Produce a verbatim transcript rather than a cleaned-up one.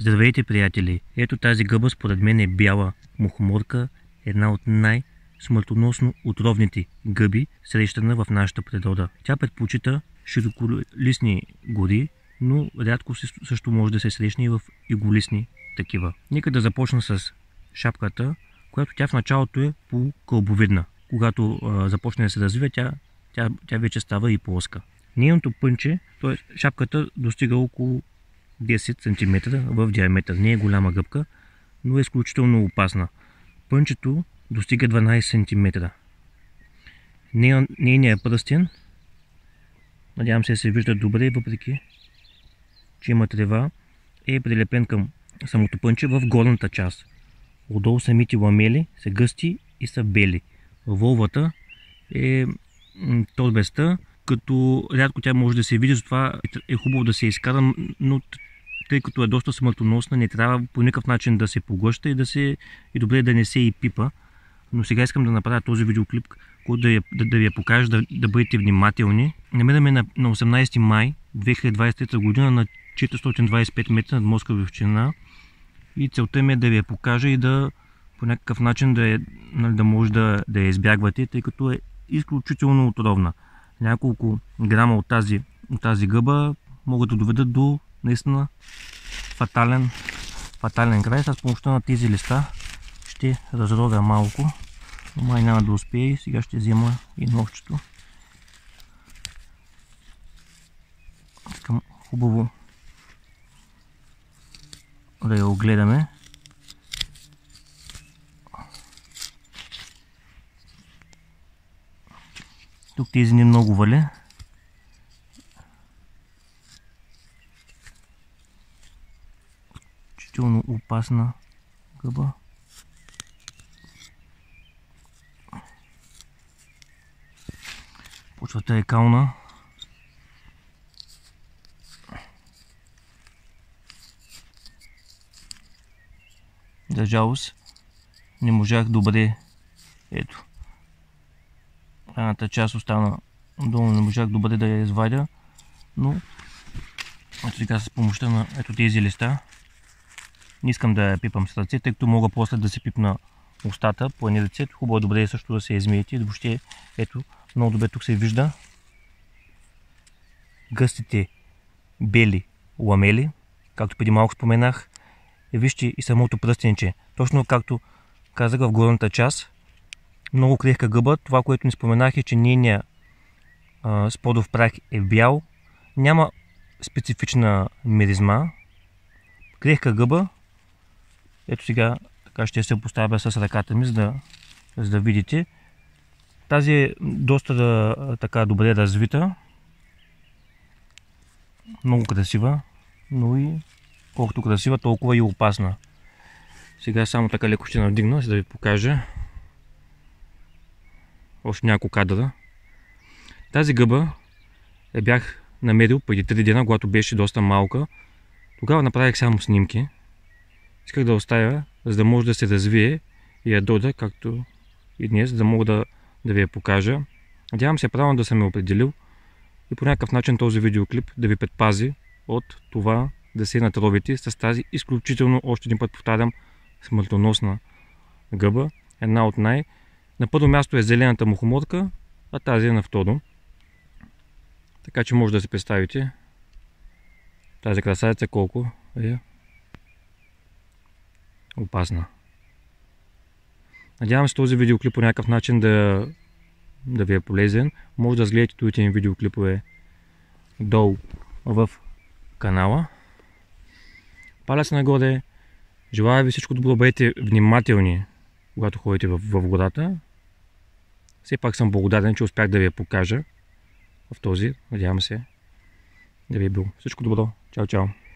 Здравейте, приятели! Ето тази гъба според мен е бяла мухоморка, една от най-смъртоносно отровните гъби, срещана в нашата природа. Тя предпочита широколистни гори, но рядко също може да се срещне и в иголистни такива. Нека да започна с шапката, която тя в началото е полукълбовидна. Когато а, започне да се развива, тя, тя, тя вече става и плоска. Нейното пънче, т.е. шапката достига около десет сантиметра в диаметър. Не е голяма гъбка, но е изключително опасна. Пънчето достига дванайсет сантиметра. Нейният пръстен, надявам се да се вижда добре, въпреки че има трева, е прилепен към самото пънче в горната част. Отдолу самите ламели са гъсти и са бели. Волвата е торбеста, като рядко тя може да се види, затова е хубаво да се изкара, но тъй като е доста смъртоносна, не трябва по никакъв начин да се поглъща и да се и добре да не се и пипа. Но сега искам да направя този видеоклип, който да, я, да, да ви я покажа, да, да бъдете внимателни. Намираме на, на осемнайсети май две хиляди двайсет и трета година на четиристотин двайсет и пет метра над морска височина и целта ми е да ви я покажа и да по някакъв начин да, е, да може да, да я избягвате, тъй като е изключително отровна. Няколко грама от тази, от тази гъба могат да доведат до наистина фатален, фатален край. С помощта на тези листа ще разровя малко, но май няма да успея и сега ще взема и ножчето. Искам хубаво да я огледаме. Тук тези не много вале. Изключително опасна гъба. Почвата е кална. За жалост не можах добре. Ето. Едната част остана долу, не можах добре да я извадя, но ето сега с помощта на ето тези листа. Не искам да я пипам с ръце, тъй като мога после да се пипна устата по едни ръце. Хубаво е добре също да се измиете. Въобще, ето, много добре тук се вижда гъстите бели ламели, както преди малко споменах. Вижте и самото пръстенче. Точно както казах в горната част, много крехка гъба. Това, което ни споменах, е, че нейният сподов прах е бял. Няма специфична миризма. Крехка гъба. Ето сега така ще се поставя с ръката ми, за да, за да видите. Тази е доста да, така добре развита. Много красива, но и колкото красива, толкова и опасна. Сега само така леко ще надигна, за да ви покажа още няколко кадра. Тази гъба я бях намерил преди три дена, когато беше доста малка. Тогава направих само снимки. Исках да оставя, за да може да се развие и я дода, както и днес, за да мога да, да ви я покажа. Надявам се правилно да съм я определил и по някакъв начин този видеоклип да ви предпази от това да се натровите с тази изключително, още един път повтарям, смъртоносна гъба. Една от най- На първо място е зелената мухоморка, а тази е на второ. Така че може да се представите тази красавица колко е опасна. Надявам се този видеоклип по някакъв начин да, да ви е полезен. Може да разгледате другите ми видеоклипове долу в канала. Палец нагоре. Желая ви всичко добро, бъдете внимателни, когато ходите в, в гората. Все пак съм благодарен, че успях да ви я покажа в този. Надявам се да ви е било всичко добро. Чао, чао!